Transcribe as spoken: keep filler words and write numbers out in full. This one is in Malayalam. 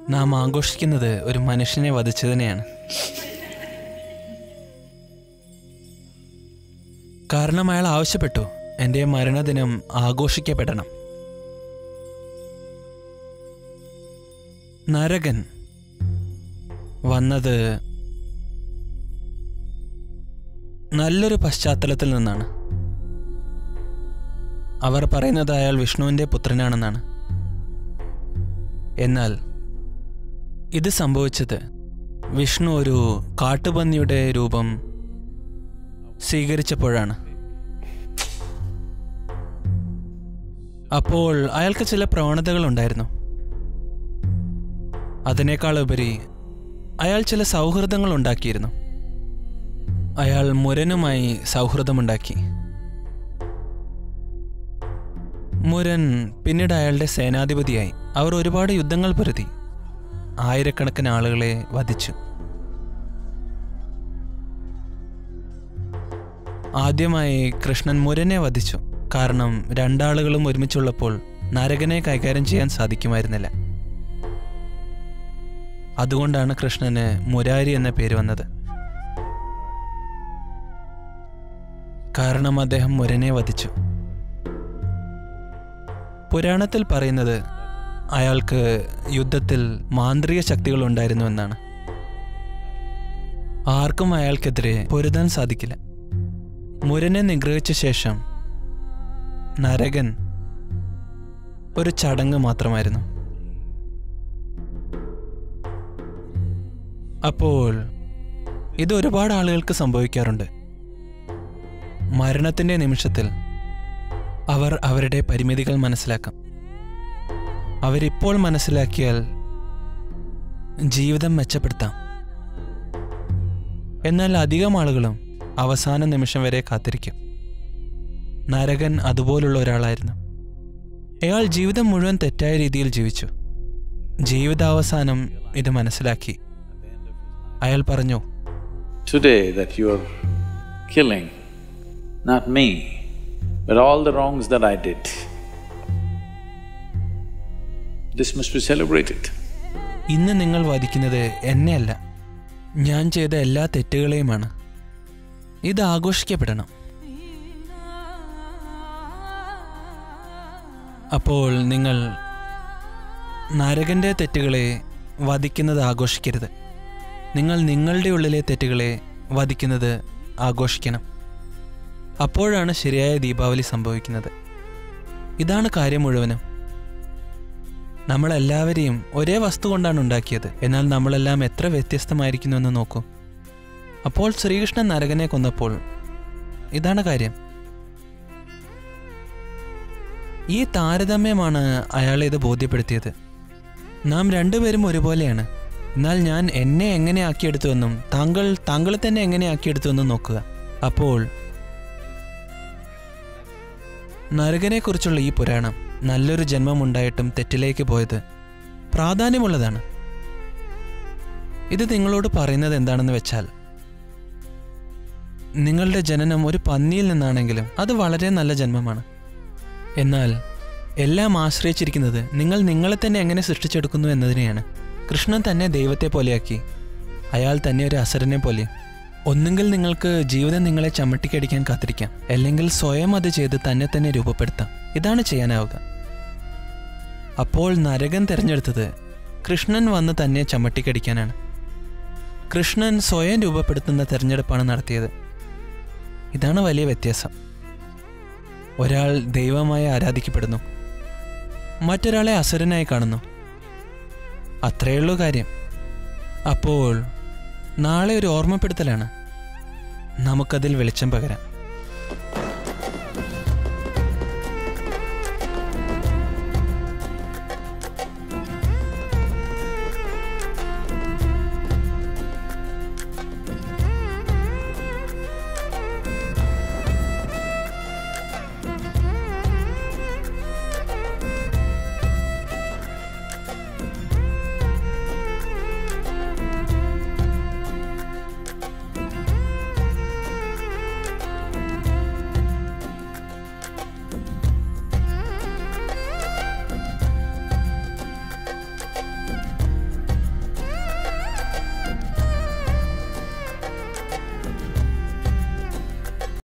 നാം ആഘോഷിക്കുന്നത് ഒരു മനുഷ്യനെ വധിച്ചതിനെയാണ്. കാരണം അയാൾ ആവശ്യപ്പെട്ടു, എൻ്റെ മരണദിനം ആഘോഷിക്കപ്പെടണം. നരകൻ വന്നത് നല്ലൊരു പശ്ചാത്തലത്തിൽ നിന്നാണ്. അവർ പറയുന്നത് അയാൾ വിഷ്ണുവിൻ്റെ പുത്രനാണെന്നാണ്. എന്നാൽ ഇത് സംഭവിച്ചത് വിഷ്ണു ഒരു കാട്ടുപന്നിയുടെ രൂപം സ്വീകരിച്ചപ്പോഴാണ്. അപ്പോൾ അയാൾക്ക് ചില പ്രവണതകളുണ്ടായിരുന്നു. അതിനേക്കാളുപരി അയാൾ ചില സൗഹൃദങ്ങൾ ഉണ്ടാക്കിയിരുന്നു. അയാൾ മുരനുമായി സൗഹൃദമുണ്ടാക്കി. മുരൻ പിന്നീട് അയാളുടെ സേനാധിപതിയായി. അവർ ഒരുപാട് യുദ്ധങ്ങൾ പൊരുതി, ആയിരക്കണക്കിന് ആളുകളെ വധിച്ചു. ആദ്യമായി കൃഷ്ണൻ മുരനെ വധിച്ചു. കാരണം രണ്ടാളുകളും ഒരുമിച്ചുള്ളപ്പോൾ നരകനെ കൈകാര്യം ചെയ്യാൻ സാധിക്കുമായിരുന്നില്ല. അതുകൊണ്ടാണ് കൃഷ്ണന് മുരാരി എന്ന പേര് വന്നത്. കാരണം അദ്ദേഹം മുരനെ വധിച്ചു. പുരാണത്തിൽ പറയുന്നത് അയാൾക്ക് യുദ്ധത്തിൽ മാന്ത്രിക ശക്തികൾ ഉണ്ടായിരുന്നു എന്നാണ്. ആർക്കും അയാൾക്കെതിരെ പൊരുതാൻ സാധിക്കില്ല. മുരനെ നിഗ്രഹിച്ച ശേഷം നരകൻ ഒരു ചടങ്ങ് മാത്രമായിരുന്നു. അപ്പോൾ ഇത് ഒരുപാട് ആളുകൾക്ക് സംഭവിക്കാറുണ്ട്. മരണത്തിൻ്റെ നിമിഷത്തിൽ അവർ അവരുടെ പരിമിതികൾ മനസ്സിലാക്കാം. അവരിപ്പോൾ മനസ്സിലാക്കിയാൽ ജീവിതം മെച്ചപ്പെടുത്താം. എന്നാൽ അധികം ആളുകളും അവസാന നിമിഷം വരെ കാത്തിരിക്കും. നരകൻ അതുപോലുള്ള ഒരാളായിരുന്നു. അയാൾ ജീവിതം മുഴുവൻ തെറ്റായ രീതിയിൽ ജീവിച്ചു. ജീവിതാവസാനം ഇത് മനസ്സിലാക്കി. അയാൾ പറഞ്ഞു, Today that you are killing, not me, but all the wrongs that I did, this must be celebrated. ഇന്ന് നിങ്ങൾ വധിക്കുന്നത് എന്നെയല്ല, ഞാൻ ചെയ്ത എല്ലാ തെറ്റുകളെയുമാണ്. ഇത് ആഘോഷിക്കപ്പെടണം. അപ്പോൾ നിങ്ങൾ നരകൻ്റെ തെറ്റുകളെ വധിക്കുന്നത് ആഘോഷിക്കരുത്. നിങ്ങൾ നിങ്ങളുടെ ഉള്ളിലെ തെറ്റുകളെ വധിക്കുന്നത് ആഘോഷിക്കണം. അപ്പോഴാണ് ശരിയായ ദീപാവലി സംഭവിക്കുന്നത്. ഇതാണ് കാര്യം മുഴുവനും. നമ്മളെല്ലാവരെയും ഒരേ വസ്തു കൊണ്ടാണ് ഉണ്ടാക്കിയത്. എന്നാൽ നമ്മളെല്ലാം എത്ര വ്യത്യസ്തമായിരിക്കുന്നുവെന്ന് നോക്കൂ. അപ്പോൾ ശ്രീകൃഷ്ണൻ നരകനെ കൊന്നപ്പോൾ ഇതാണ് കാര്യം. ഈ താരതമ്യമാണ് അയാളെ ഇത് ബോധ്യപ്പെടുത്തിയത്. നാം രണ്ടുപേരും ഒരുപോലെയാണ്. എന്നാൽ ഞാൻ എന്നെ എങ്ങനെ ആക്കിയെടുത്തുവെന്നും താങ്കൾ താങ്കളെ തന്നെ എങ്ങനെ ആക്കിയെടുത്തുവെന്നും നോക്കുക. അപ്പോൾ നരകനെക്കുറിച്ചുള്ള ഈ പുരാണം നല്ലൊരു ജന്മമുണ്ടായിട്ടും തെറ്റിലേക്ക് പോയത് പ്രാധാന്യമുള്ളതാണ്. ഇത് നിങ്ങളോട് പറയുന്നത് എന്താണെന്ന് വെച്ചാൽ, നിങ്ങളുടെ ജനനം ഒരു പന്നിയിൽ നിന്നാണെങ്കിലും അത് വളരെ നല്ല ജന്മമാണ്. എന്നാൽ എല്ലാം ആശ്രയിച്ചിരിക്കുന്നത് നിങ്ങൾ നിങ്ങളെ തന്നെ എങ്ങനെ സൃഷ്ടിച്ചെടുക്കുന്നു എന്നതിനെയാണ്. കൃഷ്ണൻ തന്നെ ദൈവത്തെ പോലെയാക്കി. അയാൾ തന്നെ ഒരു അസുരനെ പോലെ. ഒന്നുകിൽ നിങ്ങൾക്ക് ജീവിതം നിങ്ങളെ ചമ്മട്ടിക്കടിക്കാൻ കാത്തിരിക്കാം, അല്ലെങ്കിൽ സ്വയം അത് ചെയ്ത് തന്നെ തന്നെ രൂപപ്പെടുത്താം. ഇതാണ് ചെയ്യാനാവുക. അപ്പോൾ നരകൻ തിരഞ്ഞെടുത്തത് കൃഷ്ണൻ വന്ന് തന്നെ ചമ്മട്ടിക്കടിക്കാനാണ്. കൃഷ്ണൻ സ്വയം രൂപപ്പെടുത്തുന്ന തിരഞ്ഞെടുപ്പാണ് നടത്തിയത്. ഇതാണ് വലിയ വ്യത്യാസം. ഒരാൾ ദൈവമായി ആരാധിക്കപ്പെടുന്നു, മറ്റൊരാളെ അസുരനായി കാണുന്നു. അത്രയുള്ളൂ കാര്യം. അപ്പോൾ നാളെ ഒരു ഓർമ്മപ്പെടുത്തലാണ്. നമുക്കതിൽ വെളിച്ചം പകരാം.